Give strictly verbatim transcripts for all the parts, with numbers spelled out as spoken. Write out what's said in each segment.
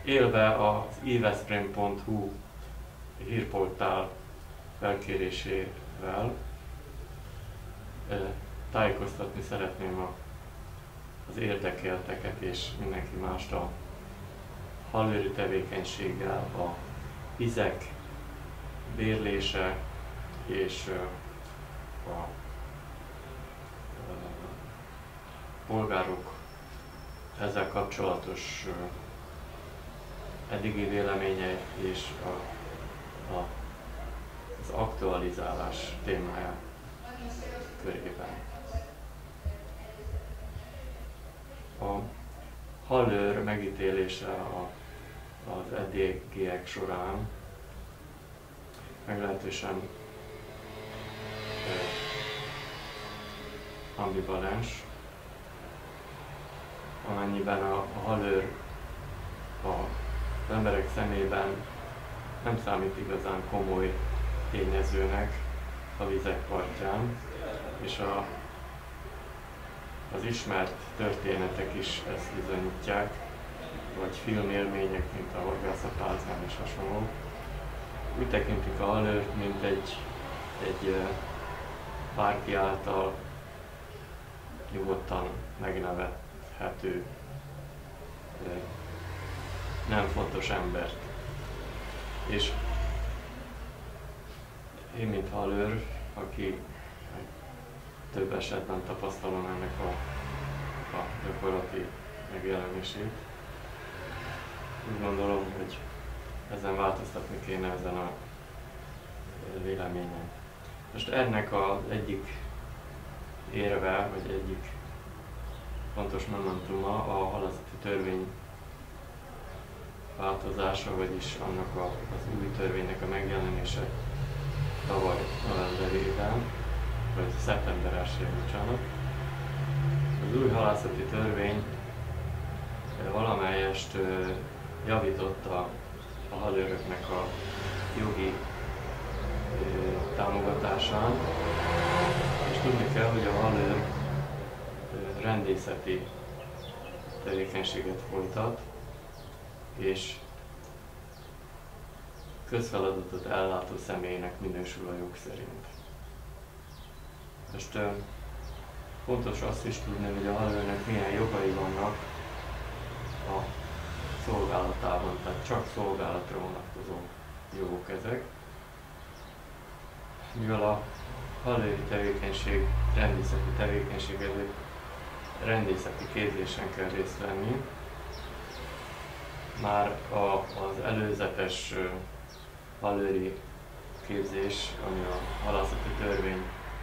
élve az iveszprém pont hu hírportál felkérésével tájékoztatni szeretném a, az érdekelteket és mindenki mást a hallőri tevékenységgel, a vizek bérlése és a, a polgárok ezzel kapcsolatos eddigi véleménye és a, a, az aktualizálás témája körében. A hallőr megítélése a, az eddigiek során meglehetősen eh, ambivalens, amennyiben a, a hallőr a, az emberek szemében nem számít igazán komoly tényezőnek a vizek partján, és a, az ismert történetek is ezt bizonyítják, vagy filmélmények, mint a Horgászatázban és hasonló. Úgy tekintik a hallőrt, mint egy, egy bárki által nyugodtan megnevezhető nem fontos embert. És én, mint hallőr, aki több esetben tapasztalom ennek a, a gyakorlati megjelenését, úgy gondolom, hogy ezen változtatni kéne, ezen a véleményen. Most ennek az egyik érve, vagy egyik fontos momentuma a halászati törvény változása, vagyis annak a, az új törvénynek a megjelenése tavaly novemberében, vagy szeptember elsején, bocsánat. Az új halászati törvény valamelyest javította a hallőröknek a jogi támogatásán, és tudni kell, hogy a hallőr rendészeti tevékenységet folytat, és közfeladatot ellátó személynek minősül a jog szerint. Most fontos azt is tudni, hogy a hallőrnek milyen jogai vannak a szolgálatában, tehát csak szolgálatra vonatkozó jogok ezek. Mivel a hallőri tevékenység, rendészeti tevékenység előtt rendészeti képzésen kell részt venni, már a, az előzetes uh, hallőri képzés, ami a halászati törvényről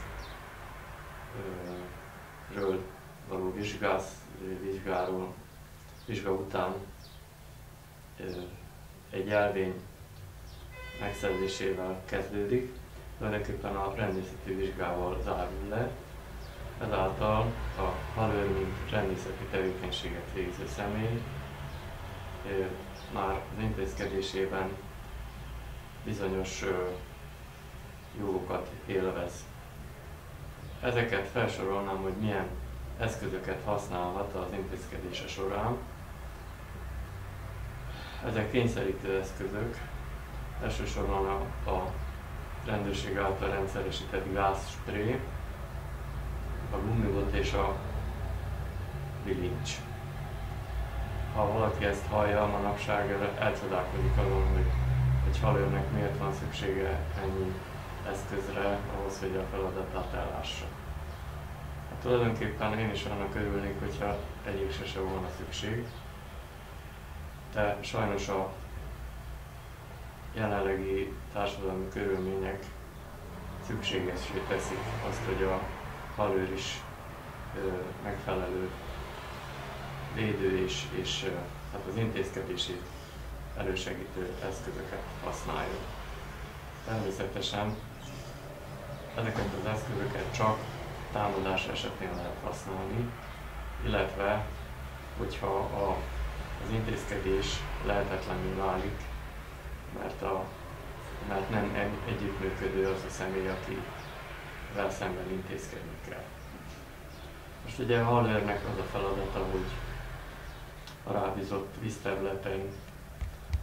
uh, való vizsgász, vizsgáról, vizsga után uh, egy elvény megszerzésével kezdődik, tulajdonképpen a rendészeti vizsgával zárul le. Ezáltal a hallőr, mint rendészeti tevékenységet végző személy már az intézkedésében bizonyos jogokat élvez. Ezeket felsorolnám, hogy milyen eszközöket használhat az intézkedése során. Ezek kényszerítő eszközök, elsősorban a, a rendőrség által rendszeresített gázspré, a gumibot és a bilincs. Ha valaki ezt hallja, manapság elcsodálkozik azon, hogy egy hallőrnek miért van szüksége ennyi eszközre ahhoz, hogy a feladatát ellássa. Hát tulajdonképpen én is annak örülnék, hogyha egyikse se volna szükség, de sajnos a jelenlegi társadalmi körülmények szükségessé teszik azt, hogy a hallőr is ö, megfelelő védő és, és hát az intézkedését elősegítő eszközöket használjuk. Természetesen ezeket az eszközöket csak támadás esetén lehet használni, illetve hogyha a, az intézkedés lehetetlenül válik, mert, a, mert nem együttműködő az a személy, akivel szemben intézkedni kell. Most ugye a hallőrnek az a feladata, hogy a rábízott vízterületen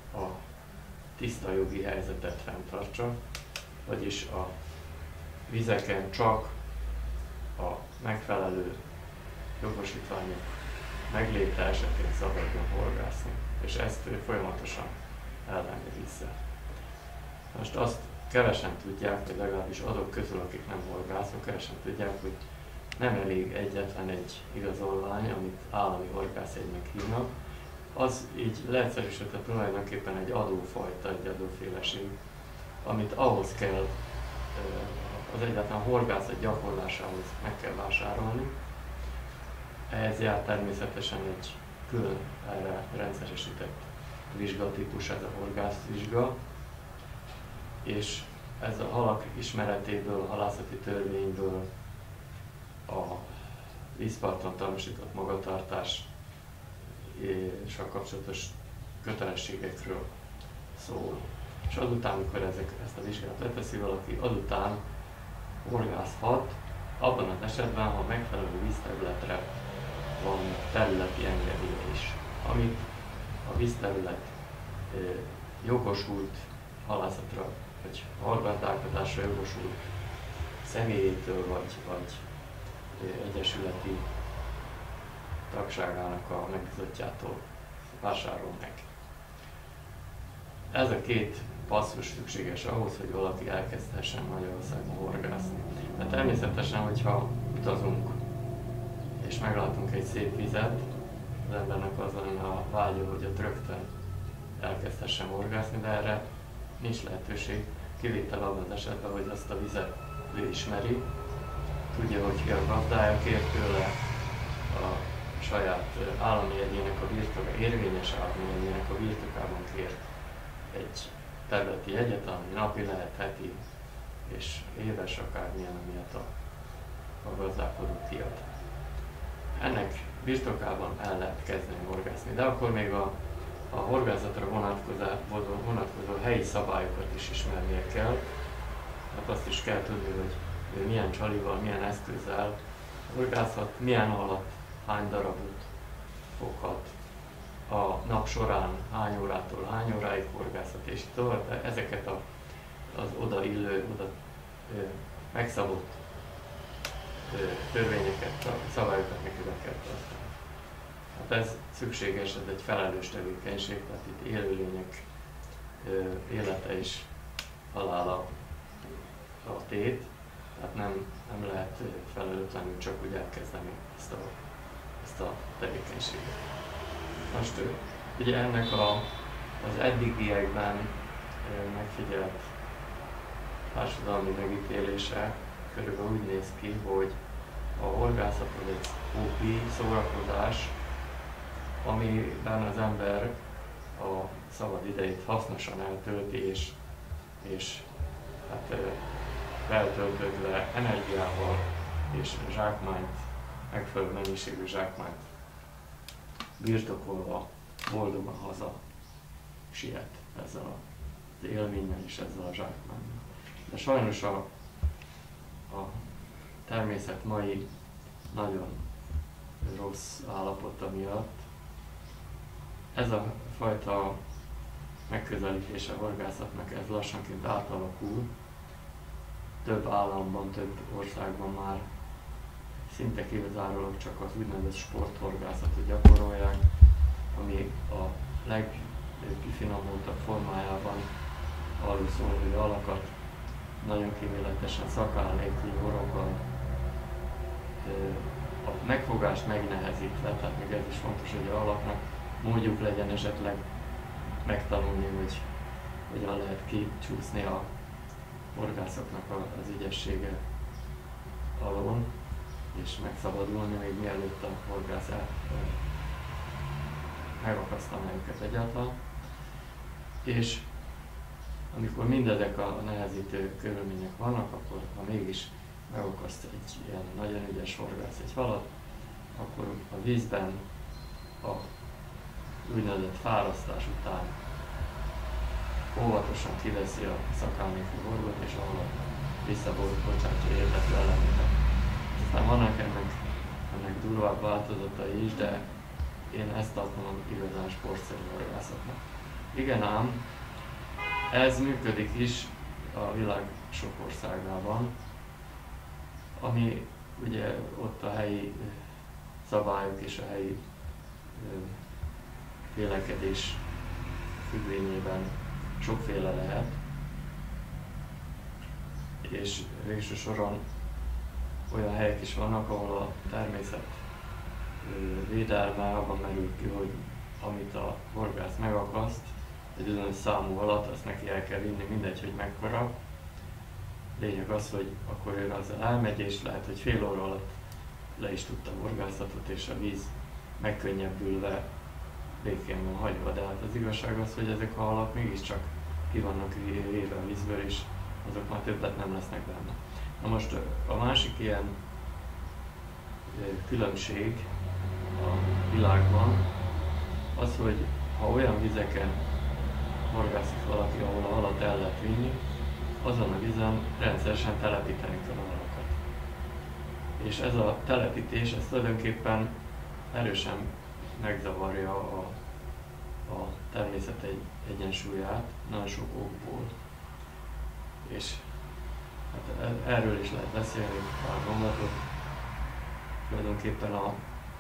a tiszta jogi helyzetet fenntartsa, vagyis a vizeken csak a megfelelő jogosítványok megléte esetén szabadjon horgászni, és ezt ő folyamatosan ellenőrizze. Most azt kevesen tudják, vagy legalábbis azok közül, akik nem horgászok, kevesen tudják, hogy nem elég egyetlen egy igazolvány, amit állami horgászjegynek hívnak. Az így leegyszerűsítve tulajdonképpen egy adófajta, egy adóféleség, amit ahhoz kell, az egyáltalán horgászat gyakorlásához meg kell vásárolni. Ehhez jár természetesen egy külön erre rendszeresített vizsgatípus, ez a horgászvizsga, és ez a halak ismeretéből, a halászati törvényből, a vízparton tanúsított magatartás és a kapcsolatos kötelességekről szól. És azután, amikor ezek, ezt a vizsgát leteszi valaki, azután horgászhat, abban az esetben, ha megfelelő vízterületre van területi engedélye is, amit a vízterület e, jogosult halászatra, vagy hallgazdálkodásra jogosult személyétől, vagy, vagy egyesületi tagságának a megbízottjától vásárol meg. Ez a két passzus szükséges ahhoz, hogy valaki elkezdhessen Magyarországon horgászni. De természetesen, hogyha utazunk és meglátunk egy szép vizet, az embernek az lenne a vágya, hogy ott rögtön elkezdhessen horgászni, de erre nincs lehetőség. Kivétel abban az esetben, hogy azt a vizet ő ismeri, tudja, hogy ki a gazdája, kér tőle a saját állami jegyének a birtoka, érvényes állami jegyének a birtokában kér egy területi jegyet, ami napi lehet, heti és éves, akármilyen, amilyet a, a gazdálkodó kiad. Ennek birtokában el lehet kezdeni horgászni, de akkor még a, a horgászatra vonatkozó, vonatkozó helyi szabályokat is ismernie kell. Hát azt is kell tudni, hogy milyen csalival, milyen eszközzel horgászhat, milyen alatt hány darabot foghat, a nap során hány órától hány óráig horgászhat, és tovább. Ezeket a, az odaillő, oda ö, megszabott ö, törvényeket, a szabályokat neki be kell tartani. Hát ez szükséges, ez egy felelős tevékenység, tehát itt élőlények ö, élete is halála a tét, tehát nem, nem lehet felelőtlenül csak úgy elkezdeni ezt a, ezt a tevékenységet. Most ugye ennek a, az eddigiekben megfigyelt társadalmi megítélése körülbelül úgy néz ki, hogy a horgászat az egy hobbi, szórakozás, amiben az ember a szabad idejét hasznosan eltölti, és, és hát, feltöltődve energiával és zsákmányt, megfelelő mennyiségű zsákmányt birtokolva boldogan haza siet ezzel az élménnyel és ezzel a zsákmánnyal. De sajnos a, a természet mai nagyon rossz állapota miatt ez a fajta megközelítése a horgászatnak ez lassanként átalakul. Több államban, több országban már szinte kizárólag csak az úgynevezett sporthorgászatot gyakorolják, ami a legkifinomultabb formájában arról szól, hogy alakat nagyon kíméletesen szakál nélküli orrokkal a megfogást megnehezítve, tehát még ez is fontos, hogy a alaknak módjuk legyen esetleg megtanulni, hogy hogyan lehet kicsúszni a horgászoknak az ügyessége alól, és megszabadulni, még mielőtt a horgász megakasztaná őket egyáltalán. És amikor mindezek a nehezítő körülmények vannak, akkor ha mégis megakaszt egy ilyen nagyon ügyes horgász egy halat, akkor a vízben a úgynevezett fárasztás után óvatosan kiveszi a szakálnékű horgot, és a halat visszabocsátja értető elemeket. Aztán vannak ennek, ennek durvább változatai is, de én ezt tartom igazán sportszerű horgászatnak. Igen ám, ez működik is a világ sok országában, ami ugye ott a helyi szabályok és a helyi vélekedés függvényében sokféle lehet, és végső soron olyan helyek is vannak, ahol a természet védelme abban merül ki, hogy amit a horgász megakaszt egy bizonyos számú alatt, azt neki el kell vinni, mindegy, hogy mekkora. Lényeg az, hogy akkor ő azzal elmegy, és lehet, hogy fél óra alatt le is tudta a horgászatot, és a víz megkönnyebbülve békén van hagyva. De hát az igazság az, hogy ezek a halak mégiscsak ki vannak véve a vízből, és azok már többet nem lesznek benne. Na most a másik ilyen különbség a világban az, hogy ha olyan vizeken horgászik valaki, ahol a halat el lehet vinni, azon a vízen rendszeresen telepíteni kell a halakat. És ez a telepítés, ez tulajdonképpen erősen megzavarja a, a természet egy, egyensúlyát nagyon sok okból. És hát erről is lehet beszélni pár mondatot. Tulajdonképpen a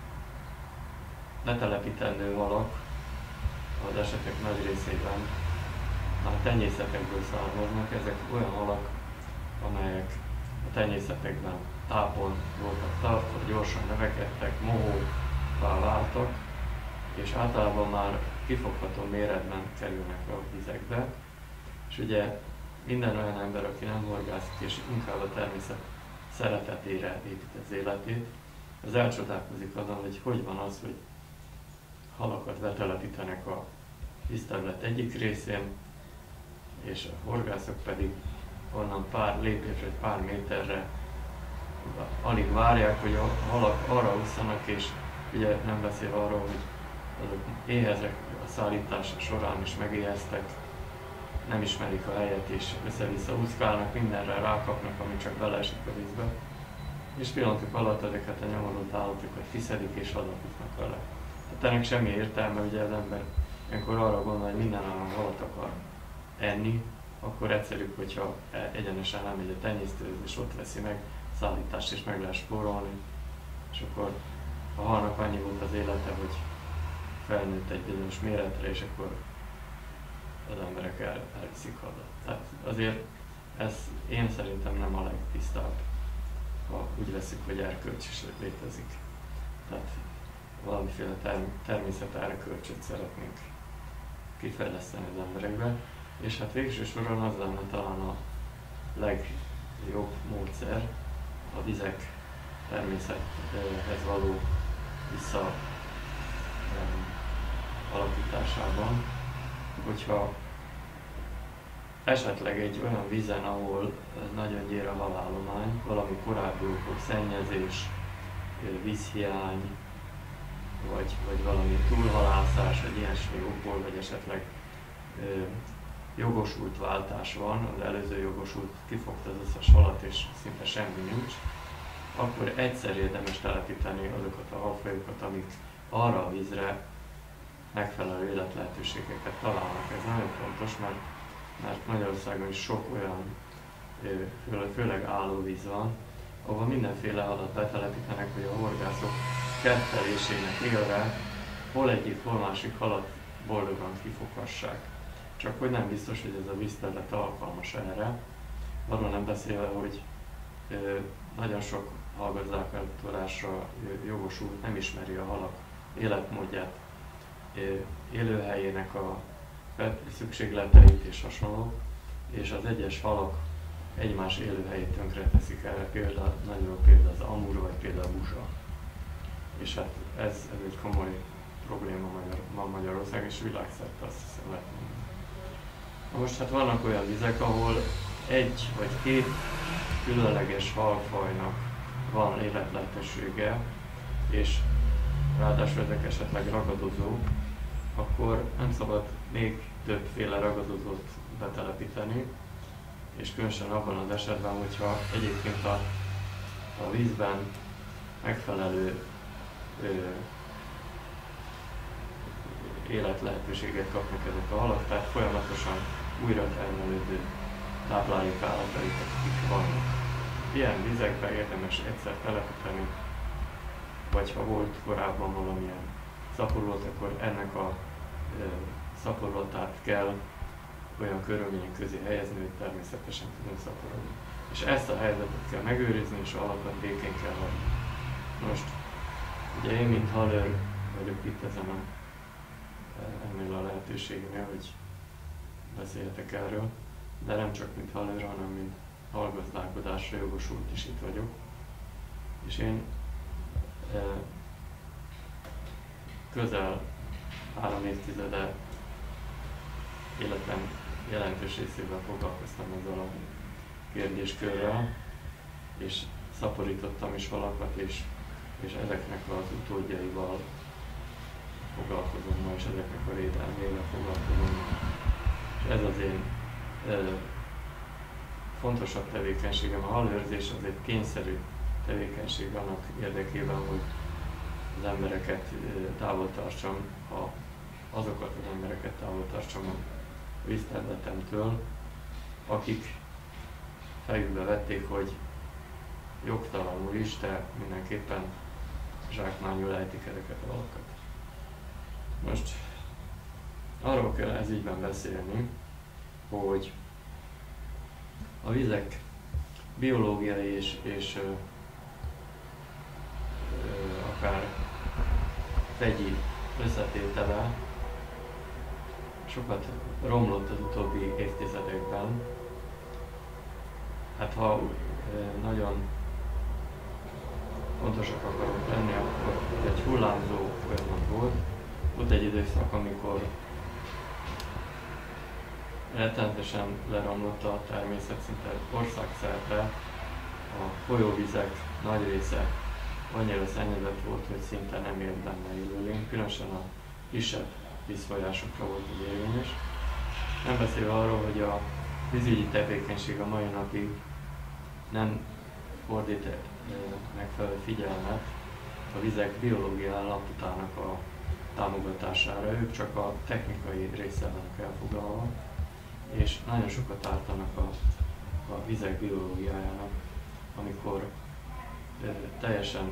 letelepítendő halak az esetek nagy részében már tenyészetekből származnak. Ezek olyan halak, amelyek a tenyészetekben tápon voltak tartva, gyorsan növekedtek, mohóvá váltak, és általában már kifogható méretben kerülnek a vizekbe. És ugye minden olyan ember, aki nem horgászik és inkább a természet szeretetére épít az életét, az elcsodálkozik azon, hogy hogy van az, hogy halakat betelepítenek a vízterület egyik részén, és a horgászok pedig onnan pár lépésre, pár méterre alig várják, hogy a halak arra ússzanak, és ugye nem beszél arról, hogy azok éhezek a szállítása során is megéheztek, nem ismerik a helyet, és össze-vissza úszkálnak, mindenre rákapnak, ami csak beleesik a vízbe. És pillanatok alatt ezeket a nyomorult állatokat kiszedik és hazafutnak vele. Tehát ennek semmi értelme, ugye az ember ilyenkor arra gondol, hogy minden állam halat akar enni, akkor egyszerűbb, hogyha egyenesen elmegy a tenyésztőhöz és ott veszi meg szállítást és meg lehet spórolni. És akkor a halnak annyi volt az élete, hogy felnőtt egy bizonyos méretre, és akkor az emberek el, elviszik haza. Tehát azért ez én szerintem nem a legtisztább, ha úgy veszik, hogy erkölcs is létezik. Tehát valamiféle term- természet erkölcsöt szeretnénk kifejleszteni az emberekbe, és hát végső soron az lenne talán a legjobb módszer a vizek természethez való vissza alakításában, hogyha esetleg egy olyan vízen, ahol nagyon gyér a halállomány, valami korábbi okok, szennyezés, vízhiány, vagy, vagy valami túlhalászás, vagy ilyesmi okból, vagy esetleg ö, jogosult váltás van, az előző jogosult kifogta az összes halat, és szinte semmi nincs, akkor egyszer érdemes telepíteni azokat a halfajokat, amik arra a vízre megfelelő életlehetőségeket találnak. Ez nagyon fontos, mert, mert Magyarországon is sok olyan, főleg, főleg állóvíz van, ahol mindenféle halat betelepítenek, hogy a horgászok kettelésének élve hol egyik, hol másik halat boldogan kifoghassák. Csak hogy nem biztos, hogy ez a vízterület alkalmas erre. Arról nem beszélve, hogy ö, nagyon sok halgazdálkodásra jogosult nem ismeri a halak életmódját, élőhelyének a szükségleteit és hasonló, és az egyes halak egymás élőhelyét tönkre teszik el, például, nagyon például az amur, vagy például a busa. És hát ez, ez egy komoly probléma Magyar, ma Magyarország, és világszerte azt hiszem lehet mondani. Most hát vannak olyan vizek, ahol egy vagy két különleges halfajnak van életlehetősége, és ráadásul ezek esetleg ragadozók, akkor nem szabad még többféle ragadozót betelepíteni, és különösen abban az esetben, hogyha egyébként a, a vízben megfelelő ö, életlehetőséget kapnak ezek a halak, tehát folyamatosan újra termelődő táplálékállataik vannak. Ilyen vizekben érdemes egyszer telepíteni, vagy ha volt korábban valamilyen szaporulat, akkor ennek a e, szaporulatát kell olyan körülmények közé helyezni, hogy természetesen tudunk szaporodni. És ezt a helyzetet kell megőrizni, és a halakat békén kell hagyni. Most, ugye én, mint halőr vagyok itt ezen a, ennél a lehetőségnél, hogy beszélhetek erről, de nem csak mint halőr, hanem mint halgazdálkodásra jogosult is itt vagyok. És én e, közel három évtizede életem jelentős részében foglalkoztam ezzel a kérdéskörrel, és szaporítottam is halakat, és, és ezeknek az utódjaival foglalkozom ma, és ezeknek a védelmével foglalkozom. És ez az én e, fontosabb tevékenységem. A halőrzés az egy kényszerű tevékenység annak érdekében, hogy az embereket távol tartsam, ha azokat az embereket távol tartsam a vízterületemtől, akik fejükbe vették, hogy jogtalanul is, de mindenképpen zsákmányul ejtik ezeket a halakat. Most arról kell ez ügyben beszélni, hogy a vizek biológiai és, és ö, ö, akár vegyi összetétele sokat romlott az utóbbi évtizedekben. Hát ha ö, nagyon fontosak akarunk lenni, akkor egy hullámzó folyamat volt. Volt egy időszak, amikor rettenetesen leromlott a természet szinte országszerte, a folyóvizek nagy része annyira szennyezett volt, hogy szinte nem élt benne élőlény, különösen a kisebb vízfolyásokra volt az érvényes. Nem beszélve arról, hogy a vízügyi tevékenység a mai napig nem fordít megfelelő figyelmet a vizek biológiai állapotának a támogatására. Ők csak a technikai része vannak elfoglalva, és nagyon sokat ártanak a, a vizek biológiájának, amikor ö, teljesen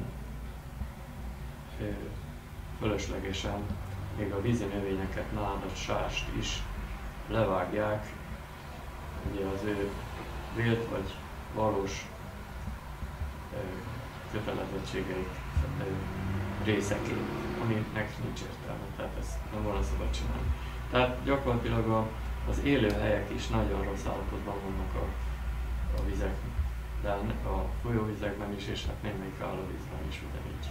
ö, fölöslegesen még a vízi növényeket, nádat, sást is levágják, ugye az ő vélt vagy valós ö, kötelezettségeik ö, részeként, aminek nincs értelme, tehát ezt nem volna szabad csinálni. Tehát gyakorlatilag a az élőhelyek is nagyon rossz állapotban vannak a, a vizekben, a folyóvizekben is, és hát némelyik állóvízben is ugyanígy.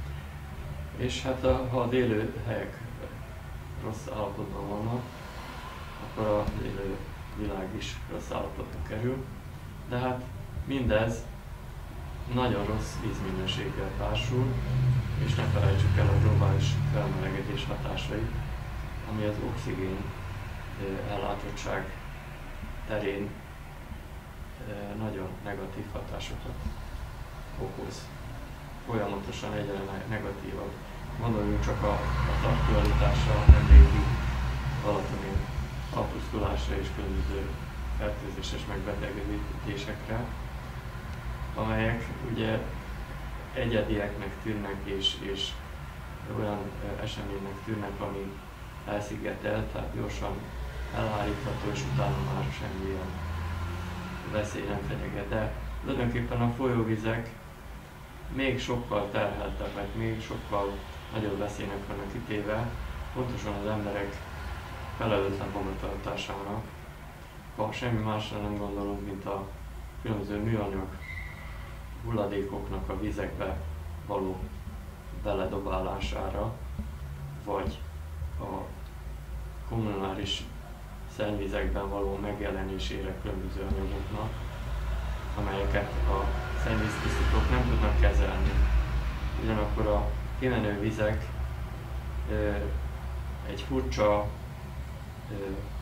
És hát a, ha az élőhelyek rossz állapotban vannak, akkor az élő világ is rossz állapotba kerül, de hát mindez nagyon rossz vízminőséggel társul, és ne felejtsük el a globális felmelegedés hatásait, ami az oxigén ellátottság terén nagyon negatív hatásokat okoz. Folyamatosan egyre negatívabb. Gondoljunk csak a, az aktualitásra, a nemrégi balatoni apusztulásra és különböző fertőzéses megbetegedésekre, amelyek ugye egyedieknek tűnnek és, és olyan eseménynek tűnnek, ami elszigetel, tehát gyorsan elhárítható, és utána már semmilyen veszély nem fenyeget. De tulajdonképpen a folyóvizek még sokkal terheltebbek, még sokkal nagyobb veszélynek vannak kitéve, pontosan az emberek felelőtlen magatartásának. Ha semmi másra nem gondolunk, mint a különböző műanyag hulladékoknak a vizekbe való beledobálására, vagy a kommunális szennyvizekben való megjelenésére különböző anyagoknak, amelyeket a szennyvíztisztítók nem tudnak kezelni. Ugyanakkor a kimenő vizek ö, egy furcsa, ö,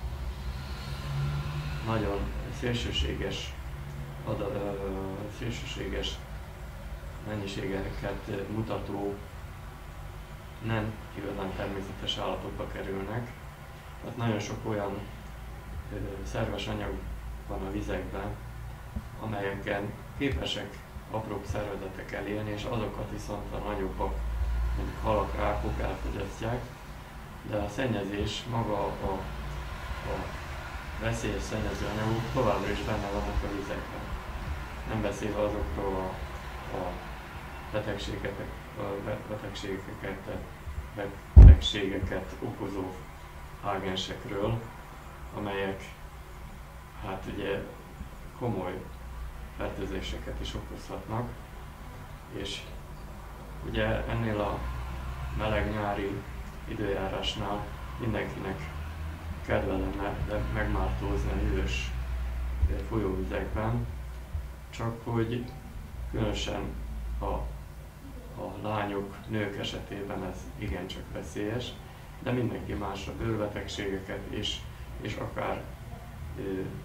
nagyon szélsőséges, ad, ö, szélsőséges mennyiségeket mutató nem igazán természetes állapotba kerülnek. Tehát nagyon sok olyan ö, szerves anyag van a vizekben, amelyeken képesek apróbb szervezetek elélni, és azokat viszont a nagyobbak, mondjuk halak, rákok elfogyasztják, de a szennyezés, maga a, a veszélyes szennyező anyagok továbbra is benne vannak a vizekben. Nem beszélve azokról a, a betegségeket, a betegségeket, betegségeket okozó ágensekről, amelyek hát ugye komoly fertőzéseket is okozhatnak, és ugye ennél a meleg nyári időjárásnál mindenkinek kedve lenne megmártózni a hűvös folyóvizekben, csak hogy különösen a, a lányok, nők esetében ez igencsak veszélyes, de mindenki másra bőrbetegségeket és, és akár ö,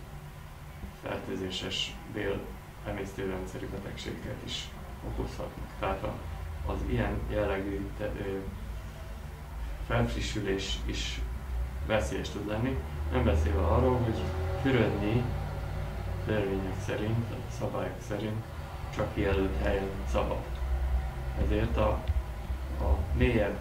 fertőzéses bél-emésztőrendszeri betegségeket is okozhatnak. Tehát a, az ilyen jellegű te, ö, felfrissülés is veszélyes tud lenni, nem beszélve arról, hogy fürödni törvények szerint, a szabályok szerint csak kijelölt helyen szabad. Ezért a, a mélyebb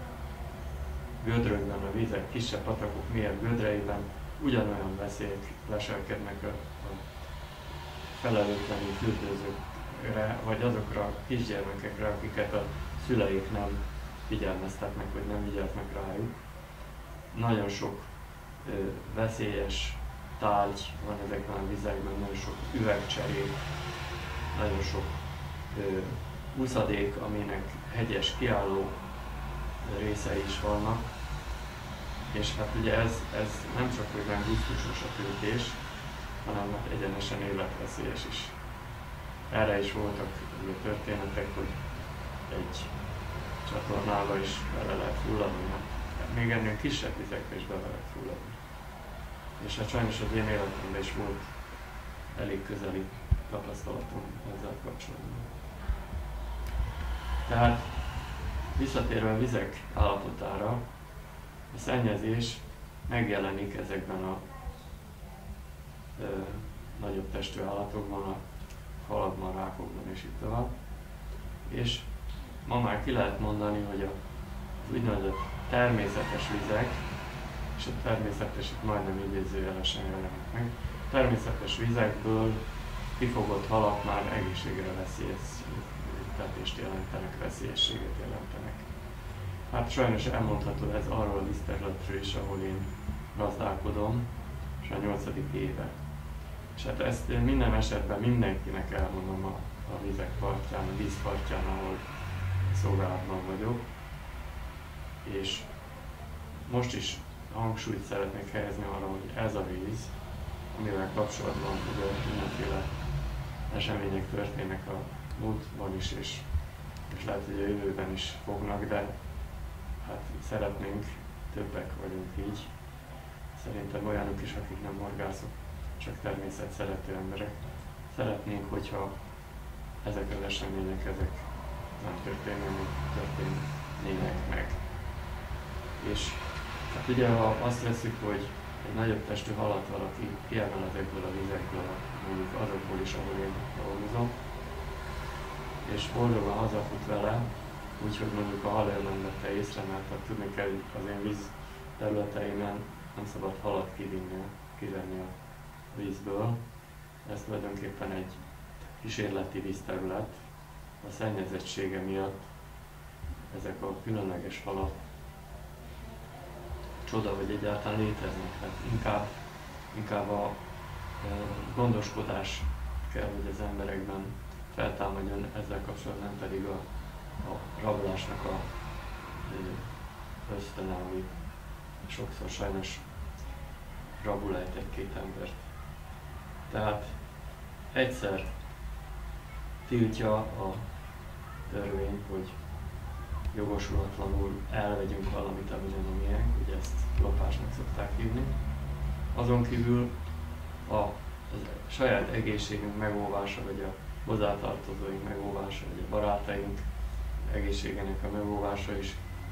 gödrökben, a vizek, kisebb patakok mélyebb gödreiben ugyanolyan veszélyek leselkednek a, a felelőtlenül fürdőzőkre, vagy azokra a kisgyermekekre, akiket a szüleik nem figyelmeztetnek, vagy nem vigyáznak rájuk. Nagyon sok ö, veszélyes tárgy van ezekben a vizekben, nagyon sok üvegcserék, nagyon sok ö, úszadék, aminek hegyes, kiálló részei is vannak. És hát ugye ez, ez nem csak hogy nem gusztusos a töltés, hanem hát egyenesen életveszélyes is. Erre is voltak ugye, történetek, hogy egy csatornába is bele lehet fulladni, hát még ennél kisebb vizekbe is bele lehet fulladni. És hát sajnos az én életemben is volt elég közeli tapasztalatom ezzel kapcsolatban. Tehát visszatérve a vizek állapotára, a szennyezés megjelenik ezekben a ö, nagyobb testű állatokban, a halakban, rákokban és így tovább. És ma már ki lehet mondani, hogy a úgynevezett természetes vizek, és a természetes itt majdnem idézőjelesen jelenik meg, a természetes vizekből kifogott halak már egészségre veszélyeztetést jelentenek, veszélyességet jelentenek. Hát sajnos elmondható ez arról a vízterületről is, ahol én gazdálkodom, és a nyolcadik éve. És hát ezt én minden esetben mindenkinek elmondom a, a vizek partján, a vízpartján, ahol szolgálatban vagyok. És most is hangsúlyt szeretnék helyezni arra, hogy ez a víz, amivel kapcsolatban ugye mindenféle események történnek a múltban is, és, és lehet, hogy a jövőben is fognak, de hát szeretnénk, többek vagyunk így, szerintem olyanok is, akik nem horgászok, csak természet szerető emberek. Szeretnénk, hogyha ezek az események, ezek nem történnek, történnének meg. És hát ugye, ha azt veszük, hogy egy nagyobb testű halat valaki kiemel ezekből a vizekből, mondjuk azokból is, ahol én dolgozom, és boldogan hazafut vele, úgyhogy mondjuk a hal nem vette észre, mert hát tudni kell, hogy az én víz területeimen nem szabad halat kivinni, kivenni a vízből. Ez tulajdonképpen egy kísérleti vízterület. A szennyezettsége miatt ezek a különleges halak csoda, hogy egyáltalán léteznek. Hát inkább, inkább a e, gondoskodás kell, hogy az emberekben feltámadjon ezzel kapcsolatban, nem pedig a, a rablásnak a e, ösztöne, ami sokszor sajnos rabul egy-két embert. Tehát egyszer tiltja a törvény, hogy jogosulatlanul elvegyünk valamit, ami nem a miénk, ugye ezt lopásnak szokták hívni. Azon kívül a, a saját egészségünk megóvása, vagy a hozzátartozóink megóvása, vagy a barátaink egészségének a megóvása is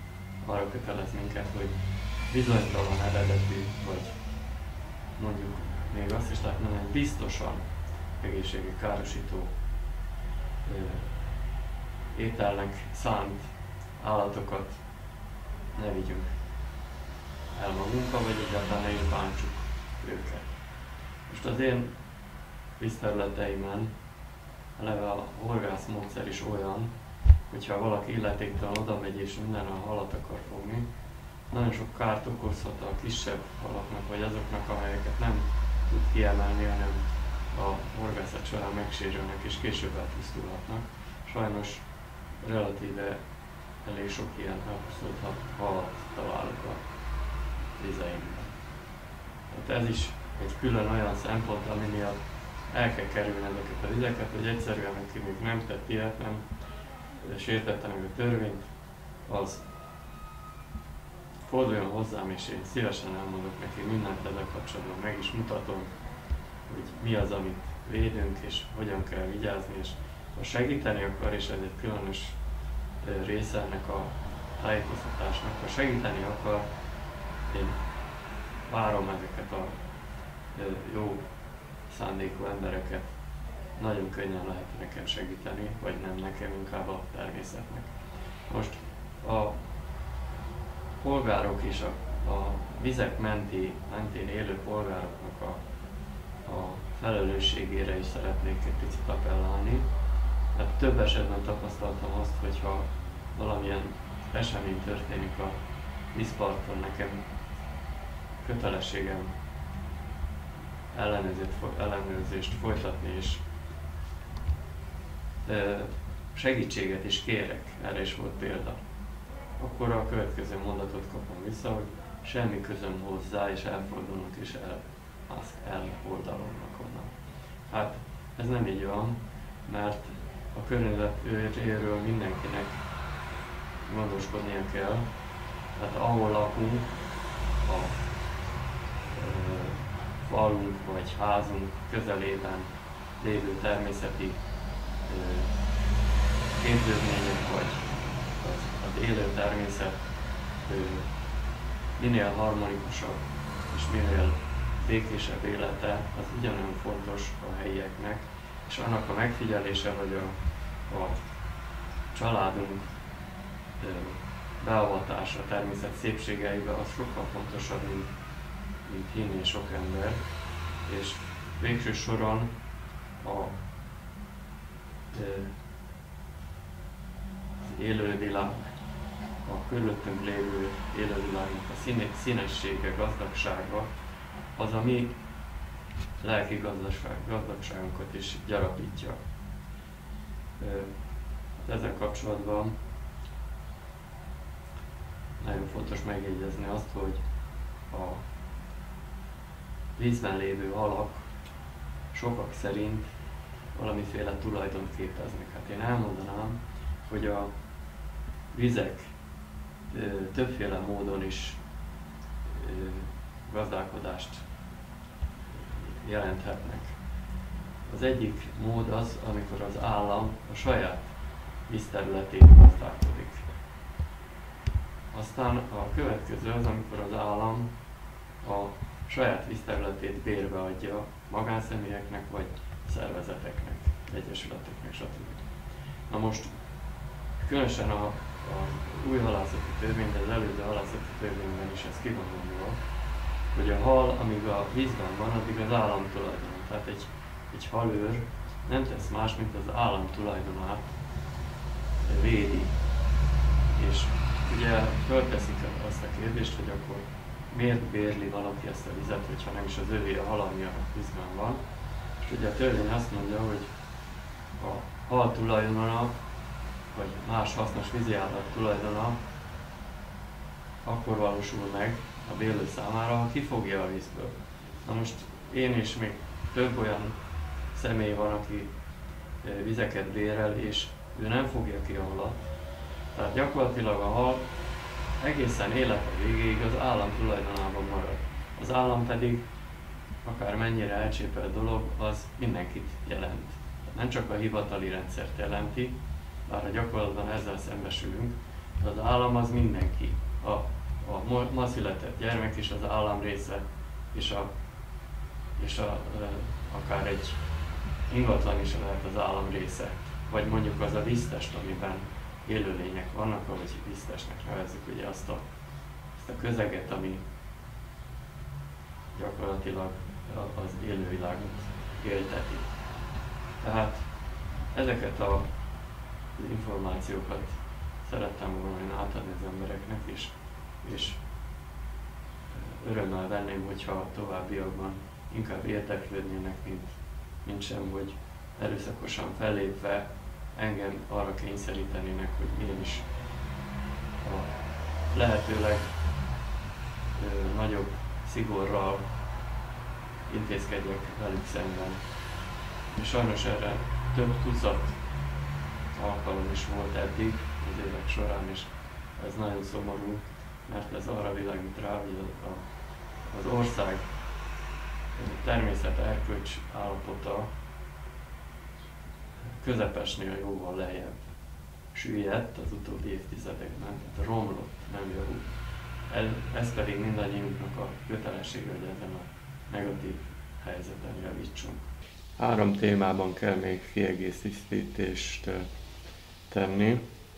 arra kötelez minket, hogy bizonytalan eredetű, vagy mondjuk még azt is lehet mondani, hogy biztosan egészségi károsító ö, ételnek szánt állatokat ne vigyünk el magunkkal, vagy egyáltalán ne is bántsuk őket. Most az én vízterületeimen eleve a horgászmódszer is olyan, hogyha valaki illetéktelen oda megy és minden a halat akar fogni, nagyon sok kárt okozhat a kisebb halaknak, vagy azoknak, amelyeket nem tud kiemelni, hanem a horgászat során megsérülnek és később elpusztulhatnak. Sajnos relatíve elég sok ilyen elpusztult halat találok a vizeimben. Tehát ez is egy külön olyan szempont, ami miatt el kell kerülni ezeket a vizeket, hogy egyszerűen, aki még nem tett ilyet, nem sértette meg a törvényt, az forduljon hozzám, és én szívesen elmondok neki mindent ezzel kapcsolatban, meg is mutatom, hogy mi az, amit védünk, és hogyan kell vigyázni, és ha segíteni akar, és ez egy különös része ennek a tájékoztatásnak, ha segíteni akar, én várom ezeket a jó szándékú embereket, nagyon könnyen lehet nekem segíteni, vagy nem nekem, inkább a természetnek. Most a polgárok és a, a vizek menti, mentén élő polgároknak a, a felelősségére is szeretnék egy picit appellálni. Hát több esetben tapasztaltam azt, hogyha valamilyen esemény történik a vízparton, nekem kötelességem ellenőrzést folytatni, és segítséget is kérek, erre is volt példa. Akkor a következő mondatot kapom vissza, hogy semmi közöm hozzá, és elfordulnak, és el, el oldalonnak onnan. Hát ez nem így van, mert a környezetéről mindenkinek gondoskodnia kell. Tehát ahol lakunk, a e, falunk vagy házunk közelében lévő természeti e, képződmények, vagy az, az élő természet e, minél harmonikusabb és minél békésebb élete, az ugyanolyan fontos a helyieknek, és annak a megfigyelése, vagy a, a családunk e, beavatása a természet szépségeibe, az sokkal fontosabb, mint, mint hinni sok ember. És végső soron a, az élővilág, a körülöttünk lévő élővilágnak a színe, színessége, gazdagsága, az a mi lelki gazdagság, gazdagságunkat is gyarapítja. Ezzel kapcsolatban nagyon fontos megjegyezni azt, hogy a vízben lévő halak sokak szerint valamiféle tulajdont képeznek. Hát én elmondanám, hogy a vizek ö, többféle módon is ö, gazdálkodást jelenthetnek. Az egyik mód az, amikor az állam a saját vízterületén gazdálkodik. Aztán a következő az, amikor az állam a saját vízterületét bérbe adja magánszemélyeknek vagy szervezeteknek, egyesületeknek, stb. Na most különösen a, a új halászati törvény, de az előző halászati törvényben is ez ki van mondva, hogy a hal, amíg a vízben van, addig az állam tulajdon. Tehát egy, egy halőr nem tesz más, mint az állam tulajdonát védi. És ugye fölteszik azt a kérdést, hogy akkor miért bérli valaki ezt a vizet, hogyha nem is az övé a hal, ami a vízben van. És ugye a törvény azt mondja, hogy a hal tulajdona, vagy más hasznos víziállat tulajdona akkor valósul meg a bérlő számára, ha kifogja a vízből. Na most én és még több olyan személy van, aki vizeket bérel, és ő nem fogja ki a halat. Tehát gyakorlatilag a hal egészen élete végéig az állam tulajdonában marad. Az állam pedig, akár mennyire elcsépelt dolog, az mindenkit jelent. Nem csak a hivatali rendszert jelenti, bár a gyakorlatban ezzel szembesülünk, de az állam az mindenki. a, a ma született gyermek is az állam része, és, a, és a, akár egy ingatlan is lehet az állam része, vagy mondjuk az a víztest, amiben élőlények vannak, ahogy víztestnek nevezzük ugye azt a, azt a közeget, ami gyakorlatilag az élővilágot élteti. Tehát ezeket a, az információkat szerettem volna én átadni az embereknek, és, és örömmel venném, hogyha továbbiakban inkább érdeklődnének, mint, mint sem, hogy erőszakosan fellépve engem arra kényszerítenének, hogy én is a lehetőleg ö, nagyobb szigorral intézkedjek velük szemben. És sajnos erre több tucat alkalom is volt eddig az évek során, és ez nagyon szomorú, mert ez arra világít rá, hogy a, a, az ország természet erkölcs állapota közepesnél jóval lejjebb süllyedt az utóbbi évtizedekben, tehát romlott, nem javult. Ez, ez pedig mindannyiunknak a kötelessége, hogy ezen a negatív helyzeten javítsunk. Három témában kell még kiegészítést tenni,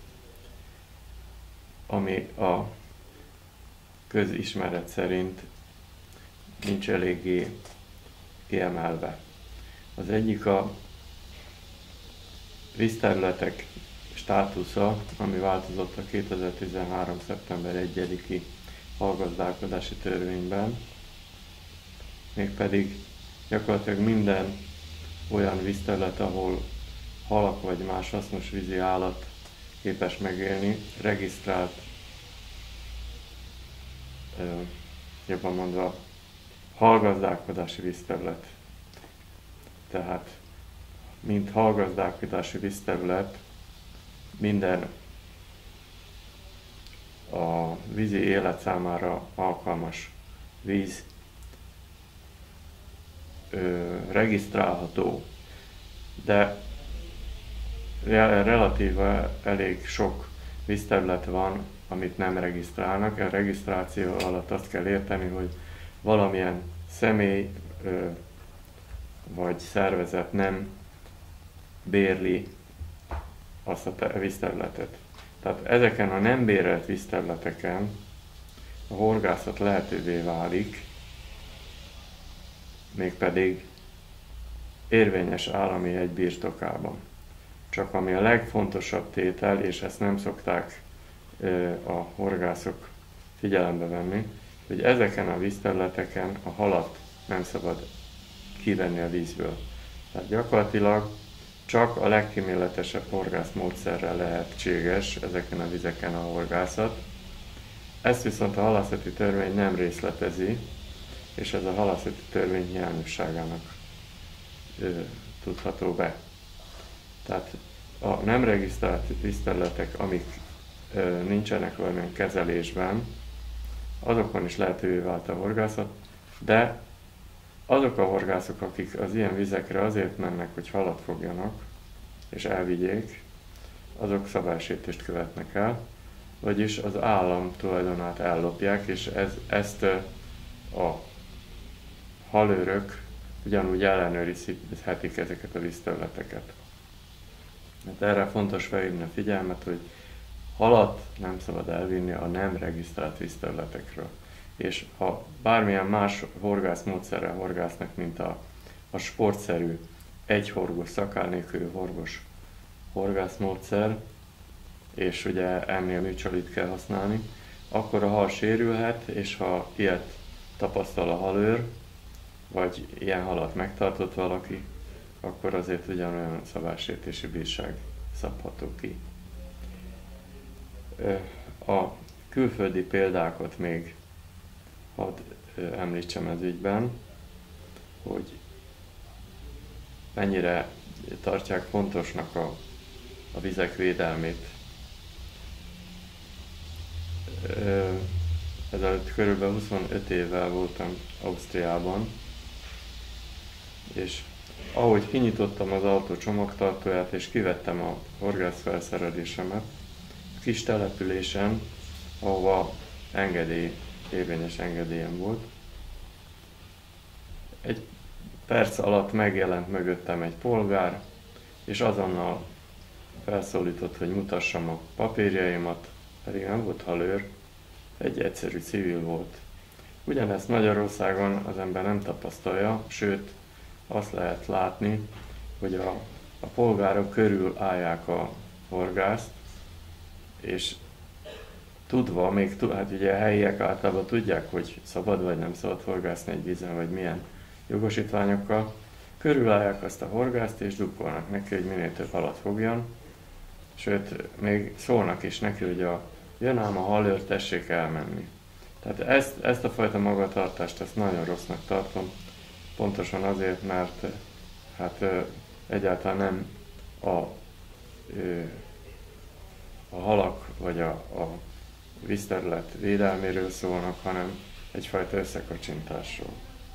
ami a közismeret szerint nincs eléggé kiemelve. Az egyik a vízterületek státusza, ami változott a kétezer-tizenhárom. szeptember egyediki hallgazdálkodási törvényben, mégpedig gyakorlatilag minden olyan vízterület, ahol halak vagy más hasznos vízi állat képes megélni, regisztrált, jobban mondva, hallgazdálkodási vízterület. Tehát, mint hallgazdálkodási vízterület, minden a vízi élet számára alkalmas víz ö, regisztrálható, de relatíve elég sok vízterület van, amit nem regisztrálnak. A regisztráció alatt azt kell érteni, hogy valamilyen személy ö, vagy szervezet nem bérli azt a vízterületet. Tehát ezeken a nem bérelt vízterületeken a horgászat lehetővé válik, mégpedig érvényes állami jegy birtokában. Csak ami a legfontosabb tétel, és ezt nem szokták ö, a horgászok figyelembe venni, hogy ezeken a vízterületeken a halat nem szabad kivenni a vízből. Tehát gyakorlatilag csak a legkíméletesebb horgászmódszerrel lehetséges ezeken a vizeken a horgászat. Ezt viszont a halászati törvény nem részletezi, és ez a halászati törvény hiányosságának ö, tudható be. Tehát a nem regisztrált vízterületek, amik ö, nincsenek valamilyen kezelésben, azokon is lehetővé vált a horgászat, de azok a horgászok, akik az ilyen vizekre azért mennek, hogy halat fogjanak és elvigyék, azok szabálysértést követnek el, vagyis az állam tulajdonát ellopják, és ez, ezt a halőrök ugyanúgy ellenőrizhetik ezeket a vízterületeket. Hát erre fontos felhívni a figyelmet, hogy halat nem szabad elvinni a nem regisztrált vízterületekről. És ha bármilyen más horgászmódszerrel horgásznak, mint a, a sportszerű, egyhorgos, szakál nélküli horgos horgászmódszer, és ugye ennél műcsalit kell használni, akkor a hal sérülhet, és ha ilyet tapasztal a halőr, vagy ilyen halat megtartott valaki, akkor azért ugyanolyan szabálysértési bírság szabható ki. A külföldi példákat még hadd említsem ez ügyben, hogy mennyire tartják fontosnak a, a vizek védelmét. Ezelőtt körülbelül huszonöt évvel voltam Ausztriában, és ahogy kinyitottam az autó csomagtartóját és kivettem a horgászfelszerelésemet, a kis településen, ahova engedély, érvényes engedélyem volt. Egy perc alatt megjelent mögöttem egy polgár, és azonnal felszólított, hogy mutassam a papírjaimat, pedig nem volt halőr, egy egyszerű civil volt. Ugyanezt Magyarországon az ember nem tapasztalja, sőt azt lehet látni, hogy a, a polgárok körül állják a horgászt, és tudva, még hát ugye a helyiek általában tudják, hogy szabad vagy nem szabad horgászni egy vízen, vagy milyen jogosítványokkal, körülállják azt a horgászt, és drukkolnak neki, hogy minél több halat fogjon. Sőt, még szólnak is neki, hogy a, jön ám a halőr, tessék elmenni. Tehát ezt, ezt a fajta magatartást ezt nagyon rossznak tartom, pontosan azért, mert hát egyáltalán nem a, a halak vagy a, a vízterület védelméről szólnak, hanem egyfajta összekacsintásról.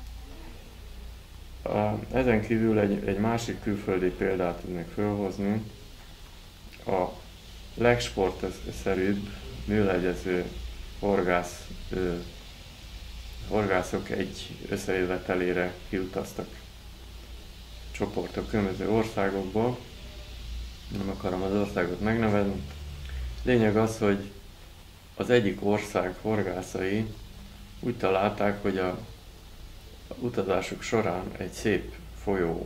A, ezen kívül egy, egy másik külföldi példát tudnék felhozni. A legsportszerűbb, műlegyező horgász, ö, horgászok egy összejövetelére kiutaztak csoportok különböző országokból. Nem akarom az országot megnevezni. Lényeg az, hogy az egyik ország horgászai úgy találták, hogy a, a utazásuk során egy szép folyóban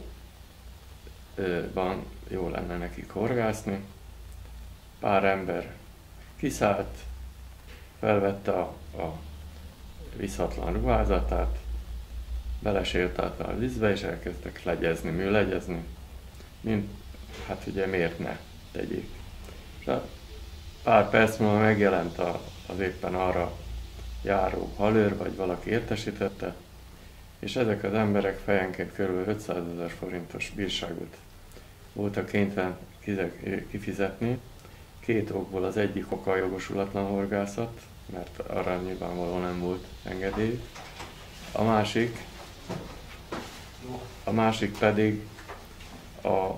jó lenne nekik horgászni. Pár ember kiszállt, felvette a, a viszatlan ruházatát, belesétált a vízbe, és elkezdtek legyezni, műlegyezni. Mint, hát ugye miért ne tegyék. És pár perc múlva megjelent a, az éppen arra járó halőr, vagy valaki értesítette, és ezek az emberek fejenként kb. ötszázezer forintos bírságot voltak kénytelen kifizetni. Két okból: az egyik oka a jogosulatlan horgászat, mert arra nyilvánvalóan nem volt engedély. A másik, a másik pedig a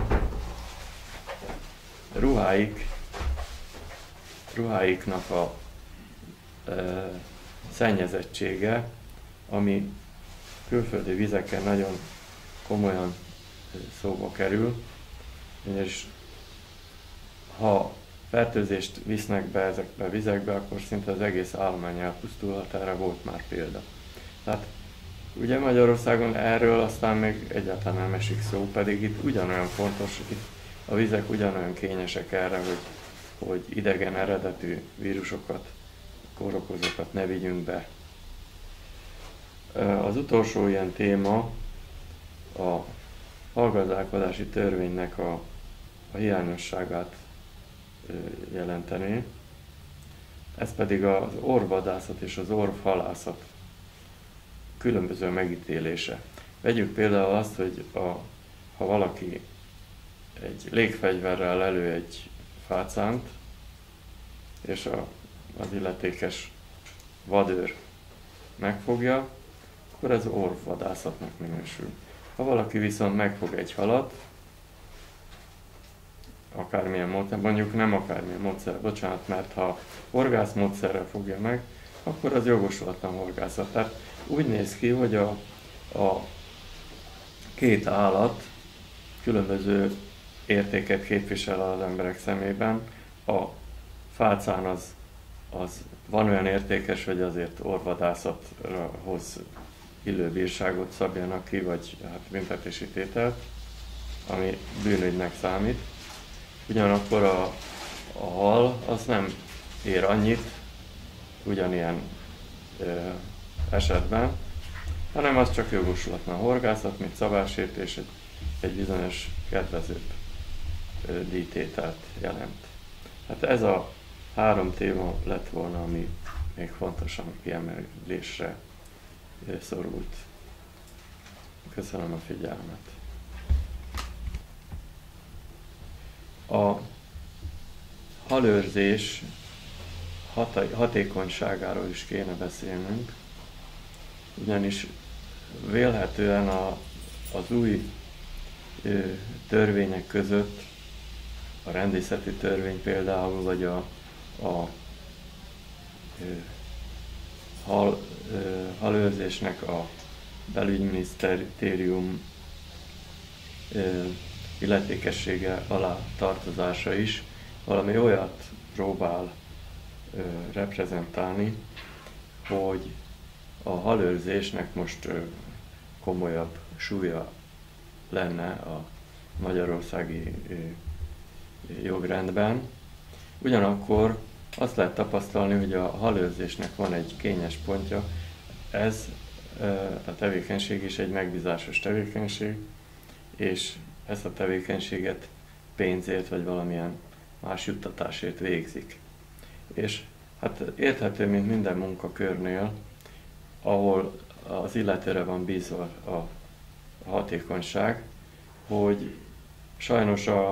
ruháik, ruháiknak a e, szennyezettsége, ami külföldi vizeken nagyon komolyan szóba kerül, és ha fertőzést visznek be ezekbe a vizekbe, akkor szinte az egész állomány elpusztulhat, erre volt már példa. Tehát ugye Magyarországon erről aztán még egyáltalán nem esik szó, pedig itt ugyanolyan fontos, itt a vizek ugyanolyan kényesek erre, hogy, hogy idegen eredetű vírusokat, kórokozókat ne vigyünk be. Az utolsó ilyen téma a hallgazdálkodási törvénynek a, a hiányosságát jelenteni. Ez pedig az orvvadászat és az orvhalászat különböző megítélése. Vegyük például azt, hogy a, ha valaki egy légfegyverrel lelő egy fácánt, és a, az illetékes vadőr megfogja, akkor ez orvvadászatnak minősül. Ha valaki viszont megfog egy halat, akármilyen módszer, mondjuk nem akármilyen módszer, bocsánat, mert ha horgászmódszerrel fogja meg, akkor az jogosulatlan horgászat. Tehát úgy néz ki, hogy a, a két állat különböző értéket képvisel az emberek szemében. A fácán az, az van olyan értékes, hogy azért orvvadászathoz illő bírságot szabjanak ki, vagy hát büntetési tételt, ami bűnügynek számít. Ugyanakkor a, a hal az nem ér annyit, ugyanilyen ö, esetben, hanem az csak jogosulatlan horgászat, mint szabálysértés, egy, egy bizonyos kedvezőbb ö, díjtételt jelent. Hát ez a három téma lett volna, ami még fontosan kiemelésre ö, szorult. Köszönöm a figyelmet. A halőrzés hatékonyságáról is kéne beszélnünk, ugyanis vélhetően a, az új ö, törvények között, a rendészeti törvény például, vagy a, a ö, hal, halőrzésnek a belügyminisztérium illetékessége alá tartozása is valami olyat próbál ö, reprezentálni, hogy a halőrzésnek most ö, komolyabb súlya lenne a magyarországi ö, jogrendben. Ugyanakkor azt lehet tapasztalni, hogy a halőrzésnek van egy kényes pontja, ez ö, a tevékenység is egy megbízásos tevékenység, és ezt a tevékenységet pénzért vagy valamilyen más juttatásért végzik. És hát érthető, mint minden munkakörnél, ahol az illetőre van bízva a hatékonyság, hogy sajnos a,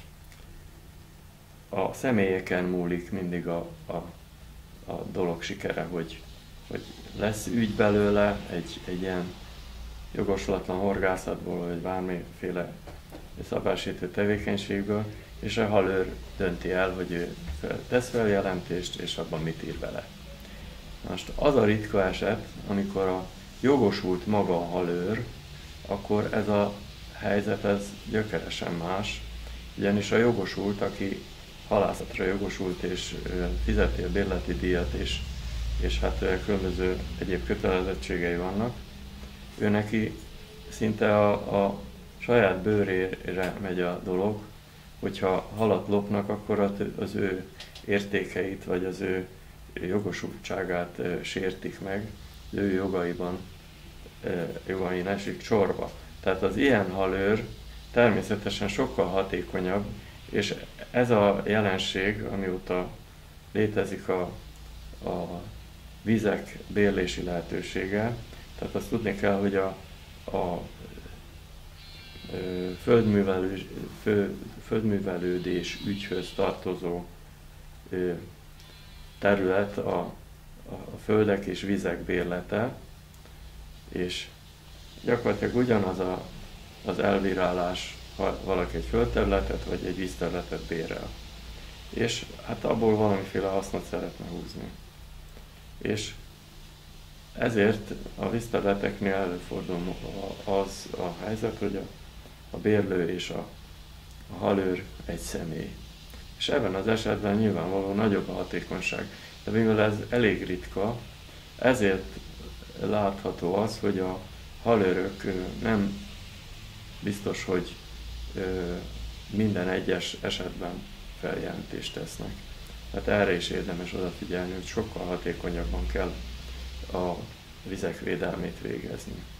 a személyeken múlik mindig a, a, a dolog sikere, hogy, hogy lesz ügy belőle egy, egy ilyen jogoslatlan horgászatból, vagy bármiféle szabálysértő tevékenységből, és a halőr dönti el, hogy ő tesz fel jelentést, és abban mit ír bele. Most az a ritka eset, amikor a jogosult maga a halőr, akkor ez a helyzet ez gyökeresen más, ugyanis a jogosult, aki halászatra jogosult és fizeti a bérleti díjat, és, és hát különböző egyéb kötelezettségei vannak, ő neki szinte a, a saját bőrére megy a dolog, hogyha halat lopnak, akkor az ő értékeit vagy az ő jogosultságát sértik meg, az ő jogaiban, jogain esik csorba. Tehát az ilyen halőr természetesen sokkal hatékonyabb, és ez a jelenség, amióta létezik a, a vizek bérlési lehetősége, tehát azt tudni kell, hogy a, a földművelő, fő, földművelődés ügyhöz tartozó terület a, a földek és vizek bérlete, és gyakorlatilag ugyanaz a, az elbírálás, ha valaki egy földterületet vagy egy vízterületet bérel. És hát abból valamiféle hasznot szeretne húzni. És ezért a vízterületeknél előfordul az a helyzet, hogy a, a bérlő és a, a halőr egy személy. És ebben az esetben nyilvánvalóan nagyobb a hatékonyság. De mivel ez elég ritka, ezért látható az, hogy a halőrök nem biztos, hogy minden egyes esetben feljelentést tesznek. Tehát erre is érdemes odafigyelni, hogy sokkal hatékonyabban kell a vizek védelmét végezni.